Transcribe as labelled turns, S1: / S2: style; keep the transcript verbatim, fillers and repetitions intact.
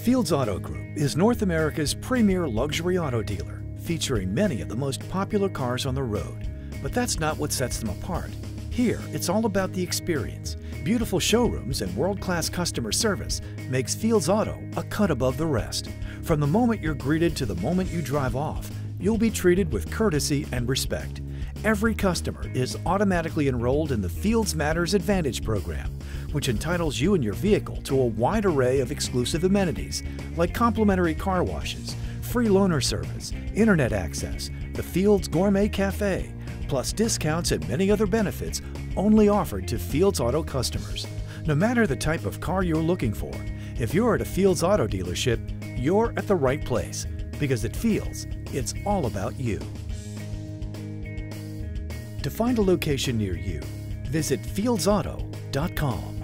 S1: Fields Auto Group is North America's premier luxury auto dealer, featuring many of the most popular cars on the road. But that's not what sets them apart. Here, it's all about the experience. Beautiful showrooms and world-class customer service makes Fields Auto a cut above the rest. From the moment you're greeted to the moment you drive off, you'll be treated with courtesy and respect. Every customer is automatically enrolled in the Fields Matters Advantage program, which entitles you and your vehicle to a wide array of exclusive amenities like complimentary car washes, free loaner service, internet access, the Fields Gourmet Cafe, plus discounts and many other benefits only offered to Fields Auto customers. No matter the type of car you're looking for, if you're at a Fields Auto dealership, you're at the right place, because at Fields, it's all about you. To find a location near you, visit fields auto dot com.